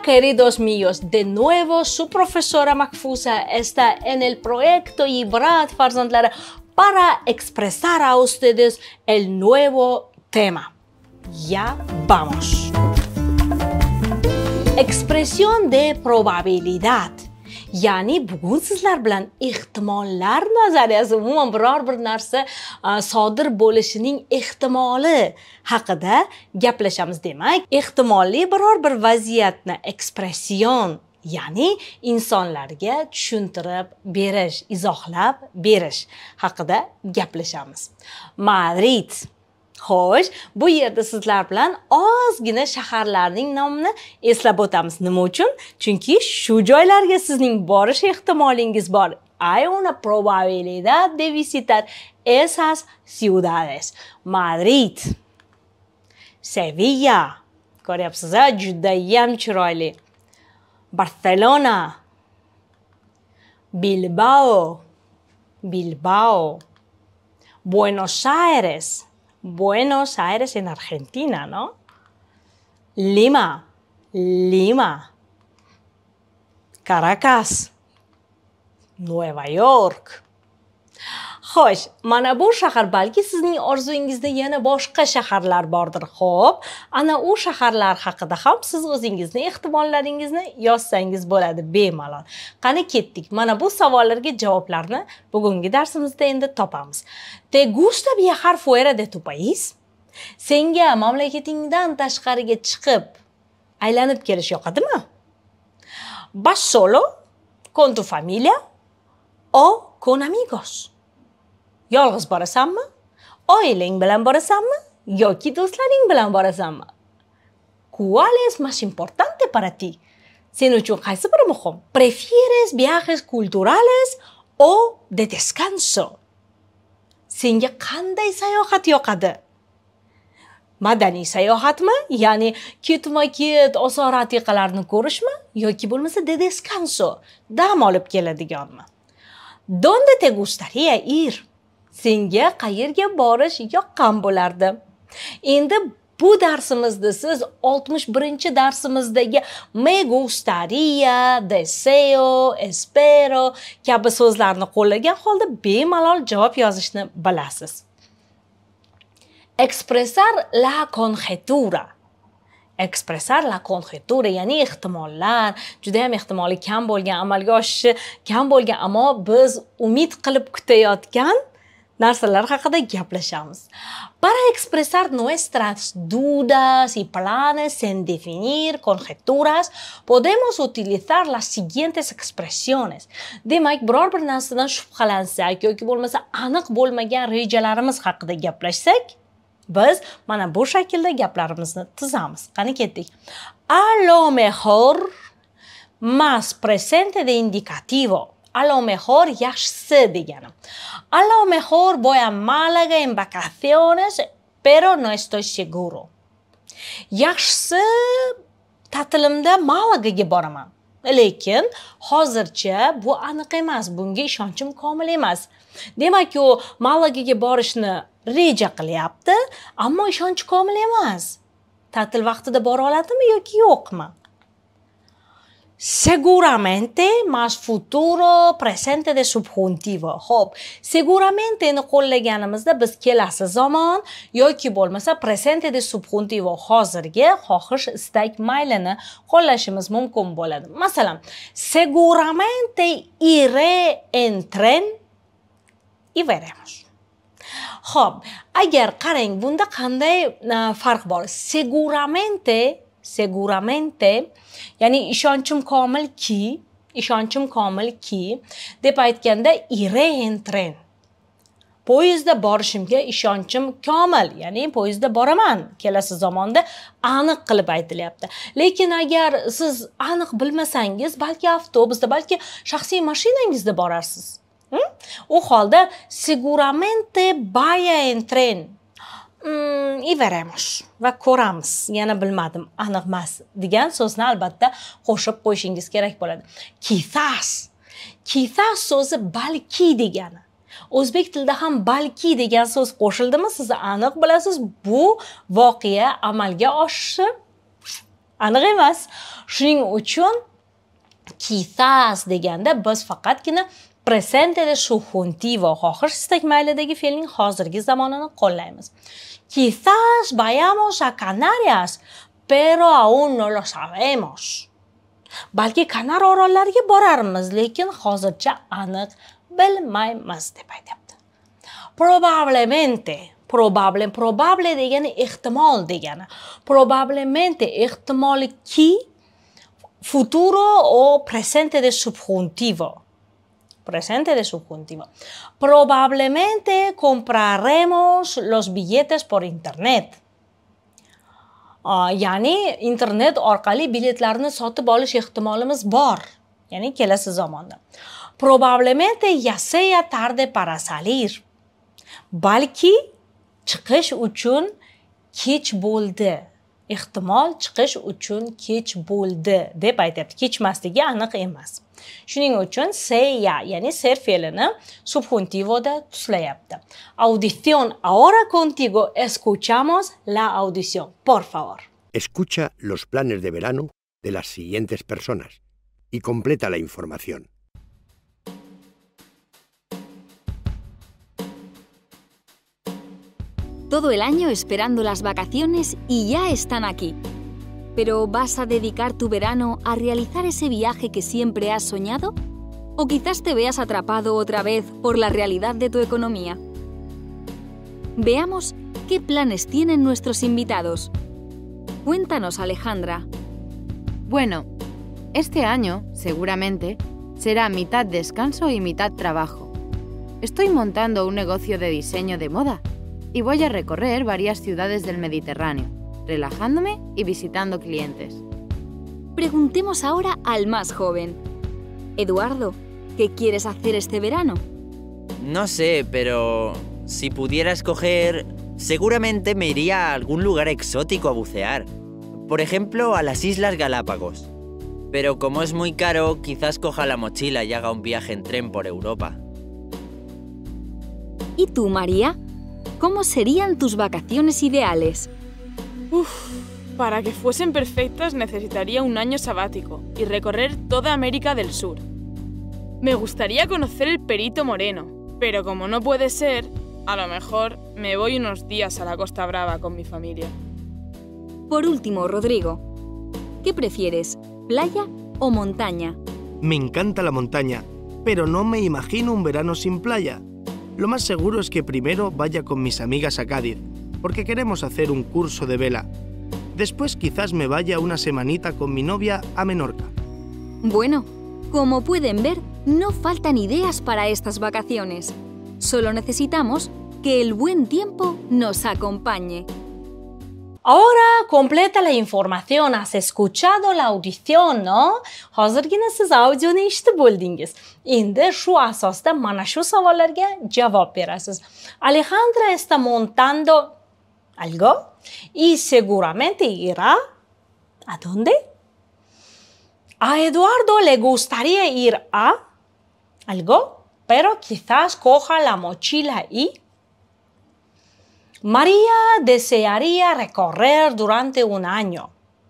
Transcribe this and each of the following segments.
queridos míos, de nuevo su profesora Mahfusa está en el proyecto Ibrat Farzandlari para expresar a ustedes el nuevo tema. Ya vamos. Expresión de probabilidad. Ya'ni bugun sizlar bilan ehtimollar nazariyasi, umuman biror bir narsa sodir bo'lishining ehtimoli haqida gaplashamiz. Demak, ehtimolli biror bir vaziyatni ekspression, ya'ni insonlarga tushuntirib berish, izohlab berish haqida gaplashamiz. Madrid. Xo'sh, bu yerda sizlar bilan ozgina shaharlarning nomini eslab o'tamiz. Nima uchun? Chunki shu joylarga sizning borish ehtimolingiz bor. Hay una probabilidad de visitar esas ciudades. Madrid, Sevilla, ko'ryapsiz, judayam chiroyli. Barcelona, Bilbao, Buenos Aires en Argentina, ¿no? Lima, Caracas, Nueva York. Xo'sh, mana bu shahar, balki sizning orzuyingizda yana boshqa shaharlar bordir. Xo'p, ana u shaharlar haqida ham siz o'zingizni ehtimollaringizni yozsangiz bo'ladi bemalol. Qani ketdik. Mana bu savollarga javoblarni bugungi darsimizda endi topamiz. ¿Te gusta viajar fuera de tu país? Senga mamlakatingdan tashqariga chiqib aylanib kelish yoqadimi? ¿Vas solo, con tu familia o con amigos? Yolg'iz borasanmi? Oilang bilan borasanmi? Yoki do'stlaring bilan borasanmi? ¿Cuál es más importante para ti? Sen uchun qaysi biri muhim? ¿Prefieres viajes culturales o de descanso? Senga qanday sayohat yoqadi? Madaniy sayohatmi? Ya'ni ketma-ket oson ratiqalarni ko'rishmi? Yoki bo'lmasa de descanso, dam olib keladiganmi? ¿Dónde te gustaría ir? Senga qayerga borish yoqqan bo'lardi? Endi bu darsimizda siz 61-darsimizdagi me gustaría, deseo, espero kabi so'zlarni qo'llagan holda bemalol javob yozishni bilasiz. Expresar la conjetura. Expresar la conjetura, ya'ni ehtimollar, juda ham ehtimoli kam bo'lgan, amalga oshishi kam bo'lgan, ammo biz umid qilib kutayotgan narsalar haqida gaplashamiz. Para expresar nuestras dudas y planes en definir conjeturas, podemos utilizar las siguientes expresiones. Demak, biror bir narsadan shubhalansak yoki bo'lmasa aniq bo'lmagan rejalarimiz haqida gaplashsak, biz mana bu shaklda gaplarimizni tuzamiz. Qani ketdik. A lo mejor más presente de indicativo. A lo mejor yaxshisi degani. A lo mejor voy a Málaga en vacaciones, pero no estoy seguro. Yaxshisi ta'tilimda Malagaga boraman. Lekin hozircha bu aniq emas, bunga ishonchim komil emas. Demak, u Malagaga borishni reja qilyapti, ammo ishonchi komil emas. Ta'til vaqtida bora oladimi yoki yo'qmi? Seguramente más futuro presente de subjuntivo. Xo'p, seguramente ni qo'llaganimizda biz kelasi zamon yoki bo'lmasa presente de subjuntivo hozirgi xohish, istak, maylini qo'llashimiz mumkin bo'ladi. Masalan, seguramente iré en tren y veremos. Xo'p, agar qarang, bunda qanday farq bor? Seguramente, ya'ni ishonchim komilki deb aytganda iré en tren. Poyezdda borishimga ishonchim komil, ya'ni poyezdda boraman. Kelasi zamonda aniq qilib aytilyapti. Lekin agar siz aniq bilmasangiz, balki avtobusda, balki shaxsiy mashinangizda borarsiz. U holda seguramente vaya en tren. Y veremos va ko'ramiz. Yana bilmadim, aniq emas degan so'zni albatta qo'shib qo'yishingiz kerak bo'ladi. Quizás so'zi balki degani. O'zbek tilida ham balki degan so'z qo'shildimi, siz aniq bilasiz, bu voqea amalga oshishi aniq emas. Shuning uchun quizás deganda biz faqatgina presente de subjuntivo xohish istak maylidagi fe'lning hozirgi zamonini qo'llaymiz. Quizás vayamos a Canarias, pero aún no lo sabemos. Balki Kanar orollariga borarmiz, lekin hozircha aniq bilmaymiz deb aytibdi. Probablemente, probable degani ehtimol degani. Probablemente ehtimoli ki futuro o presente de subjuntivo. Presente de subjuntivo. Probablemente compraremos los billetes por internet. Ya'ni internet orqali biletlarni sotib olish ehtimolimiz bor. Ya'ni kelasi zamonda. Probablemente ya sea tarde para salir. Balki chiqish uchun kech bo'ldi. Ehtimol chiqish uchun kech bo'ldi deb aytibdi. Kechmasligi aniq emas. Shuning uchun sea, ya'ni ser fe'lini subjuntivoda tuslayapti. Audición. Ahora contigo escuchamos la audición. Por favor. Escucha los planes de verano de las siguientes personas y completa la información. Todo el año esperando las vacaciones y ya están aquí. ¿Pero vas a dedicar tu verano a realizar ese viaje que siempre has soñado? ¿O quizás te veas atrapado otra vez por la realidad de tu economía? Veamos qué planes tienen nuestros invitados. Cuéntanos, Alejandra. Bueno, este año, seguramente, será mitad descanso y mitad trabajo. Estoy montando un negocio de diseño de moda y voy a recorrer varias ciudades del Mediterráneo, relajándome y visitando clientes. Preguntemos ahora al más joven. Eduardo, ¿qué quieres hacer este verano? No sé, pero si pudiera escoger, seguramente me iría a algún lugar exótico a bucear. Por ejemplo, a las Islas Galápagos. Pero como es muy caro, quizás coja la mochila y haga un viaje en tren por Europa. ¿Y tú, María? ¿Cómo serían tus vacaciones ideales? Para que fuesen perfectas necesitaría un año sabático y recorrer toda América del Sur. Me gustaría conocer el Perito Moreno, pero como no puede ser, a lo mejor me voy unos días a la Costa Brava con mi familia. Por último, Rodrigo, ¿qué prefieres, playa o montaña? Me encanta la montaña, pero no me imagino un verano sin playa. Lo más seguro es que primero vaya con mis amigas a Cádiz, porque queremos hacer un curso de vela. Después quizás me vaya una semanita con mi novia a Menorca. Bueno, como pueden ver, no faltan ideas para estas vacaciones. Solo necesitamos que el buen tiempo nos acompañe. Ahora completa la información. Has escuchado la audición, ¿no? Hozirgina siz audioni eshitib bo'ldingiz. Endi shu asosda mana shu savollarga javob berasiz. Alejandra está montando algo y seguramente irá ¿a dónde? A Eduardo le gustaría ir a algo, pero quizás coja la mochila y María desearía recorrer durante un año,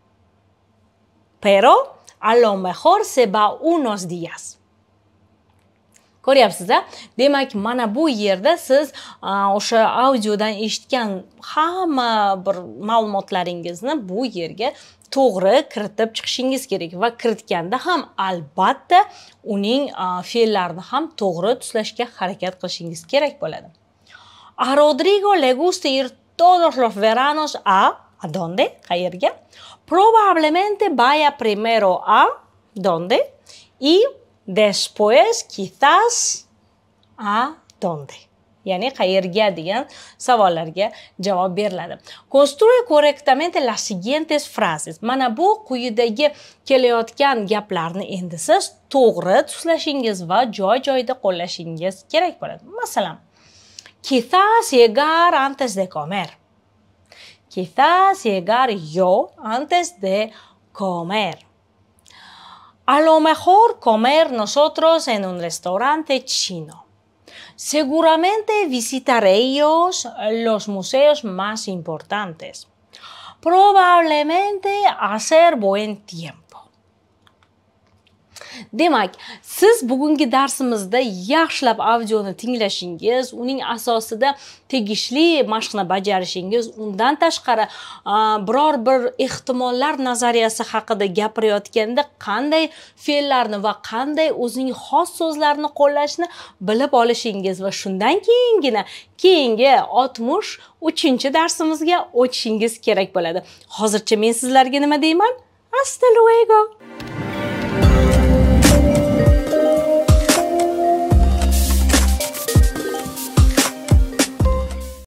pero a lo mejor se va unos días. Ko'ryapsiz-a? Demak, mana bu yerda siz o'sha audiodan eshitgan hamma bir ma'lumotlaringizni bu yerga to'g'ri kiritib chiqishingiz kerak va kiritganda ham albatta uning fe'llarini ham to'g'ri tuslashga harakat qilishingiz kerak bo'ladi. A Rodrigo le gusta ir todos los veranos ¿a dónde? Qayerga? Probablemente vaya primero a ¿dónde? Y después quizás ¿a dónde? Ya'ni qayerga degan savollarga javob beriladi. Construye correctamente las siguientes frases. Mana bu quyidagi kelayotgan gaplarni endi siz to'g'ri tuslashingiz va joy-joyida qo'llashingiz kerak bo'ladi. Masalan, quizás llegar antes de comer. Quizás llegar yo antes de comer. A lo mejor comer nosotros en un restaurante chino. Seguramente visitaré ellos los museos más importantes. probablemente hacer buen tiempo. Demak, siz bugungi darsimizda yaxshilab audioni tinglashingiz, uning asosida tegishli mashqni bajarishingiz, undan tashqari biror bir ehtimollar nazariyasi haqida gapirayotganda qanday fe'llarni va qanday o'zining xos so'zlarini qo'llashni bilib olishingiz va shundan keyingina keyingi 63-darsimizga o'tishingiz kerak bo'ladi. Hozircha men sizlarga nima deyman? Hasta luego.